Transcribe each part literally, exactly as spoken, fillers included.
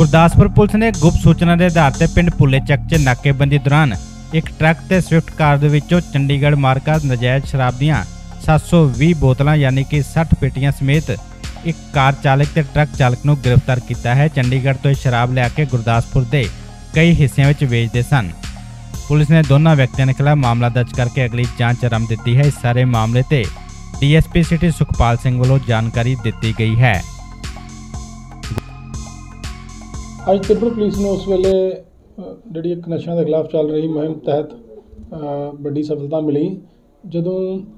Gurdaspur police ने गुप्त सूचना के आधार पर पिंड भुले चक च नाकेबंदी दौरान एक ट्रक ते स्विफ्ट कार दे विचों चंडीगढ़ मार्का नजायज़ शराब दियां सत्त सौ बीस बोतलां यानी कि साठ पेटियां समेत एक कार चालक ते ट्रक चालक नूं गिरफ्तार किया है। चंडीगढ़ तो शराब लिया के गुरदासपुर के कई हिस्सों में बेचते सन। पुलिस ने दोनों व्यक्तियों के खिलाफ मामला दर्ज करके अगली जांच आरंभ दी है। इस सारे मामले ते डीएसपी सिटी सुखपाल सिंह वालों जानकारी दी गई है। अज तिब्बड़ पुलिस ने उस वेले जी एक नशा के खिलाफ चल रही मुहिम तहत बड़ी सफलता मिली जदों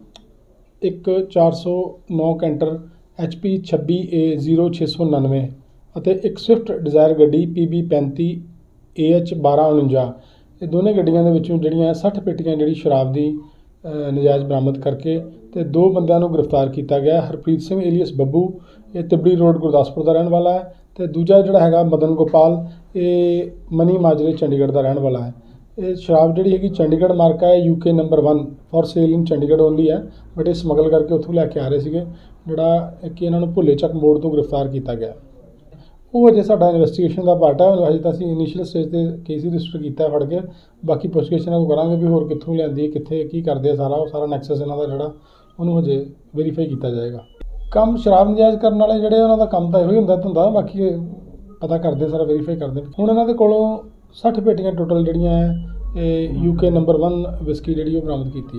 एक चार सौ नौ कैंटर एच पी छब्बी ए जीरो छे सौ उनानवे एक स्विफ्ट डिजायर गड्डी पी बी पैंती ए एच बारह उणंजा ये दोनों गड्डियों के जड़ियाँ सठ पेटियां जी शराब की नजायज़ बरामद करके ते दो बंदियां नूं गिरफ्तार किया गया। हरप्रीत सिंह एलियस बब्बू ये तिब्बड़ी रोड गुरदासपुर का रहने वाला है तो दूजा जोड़ा है मदन गोपाल ये मनी माजरे चंडीगढ़ का रहने वाला है। ये शराब जी है चंडीगढ़ मार्का है UK number one for sale in Chandigarh only है बट ये समगल करके उतों लैके आ रहे थे जोड़ा कि इन्होंने भुले चक मोड़ तो गिरफ्तार किया गया। वो अजे साडा इन्वेस्टिगेशन का पार्ट है। अजे तो असीं इनिशियल स्टेज पर केस रजिस्टर किया फड़ के बाकी पुछगिछ इन्हां को करांगे भी होर कित्थों लिआंदी कित्थे की करदे सारा वो सारा नैक्सस इन्हां दा जिहड़ा उहनूं अजे वेरीफाई किया जाएगा। काम शराब नजायज़ करने वाले जिहड़े उन्हां दा काम तां इहो ही हुंदा धंधा बाकी पता करते सारा वेरीफाई करते हुण इन्हां दे कोलों सठ पेटियां टोटल जिहड़ियां यूके नंबर वन विस्की जिहड़ी बरामद की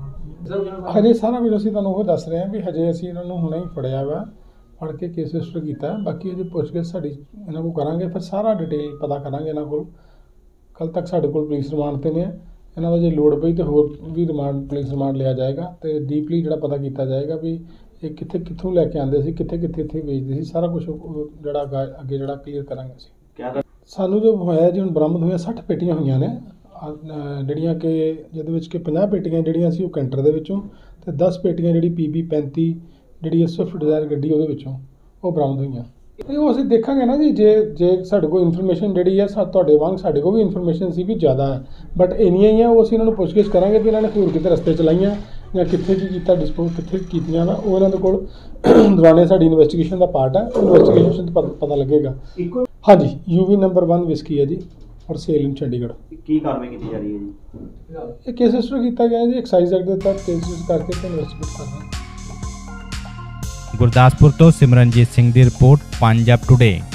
है। हजे सारा कुछ असीं तुहानूं ओह दस रहे हैं भी हजे असीं इन्हां नूं हुणे ही फड़िया वा फड़ के केस रजिस्टर किया बाकी अजे पुछगिछ साडी इन्हां को करांगे फिर सारा डिटेल पता करांगे इन्हां कोल। कल तक साडे कोल पुलिस रिमांड ते ने इन्हां दा जे लोड़ पई तो होर भी रिमांड पुलिस रिमांड लिया जाएगा तो डीपली जिहड़ा पता किया जाएगा भी ये कित्थे कित्थों लैके आंदे सी कित्थे कित्थे इत्थे बेचदे सी सारा कुछ जिहड़ा अगे जिहड़ा क्लीयर करांगे असीं। सानूं जो होया जी हुण बरामद होया सठ पेटियां होईयां ने जिहड़ियां कि जिहदे विच कि पचास पेटियां जिहड़ियां सी ओह कैंटर दे विचों ते दस पेटियां जिहड़ी पी बी पैंती जी स्विफ्ट डिजायर गड्डी वो वो बरामद हुई। वो असं देखा ना जी जे जे साढ़े को इन्फॉर्मेशन जी है तुहाडे वांग साढ़े को भी इन्फॉर्मेशन सी भी ज़्यादा है बट इनिया ही है वो असीं इन्होंने पुछगिछ करांगे भी इन्होंने होर किते रस्ते चलाइयां या कित्थे की कीता डिस्पोज कित्थे कीतियां ना वो इन्हां दे कोल दौरान साडी इन्वेस्टिगेशन का पार्ट है। इन्वेस्टिगेशन पता लगेगा। हाँ जी यूवी नंबर वन विस्की है जी और सेल इन चंडीगढ़ की कार्रवाई की जा रही है जी। ये केस रजिस्टर किया गया जी एक्साइज एक्ट के तहत केस रजिस्टर करके इन्वेस्टिगेट कर रहे हैं। गुरदासपुर तो सिमरनजीत सिंह की रिपोर्ट पंजाब टुडे।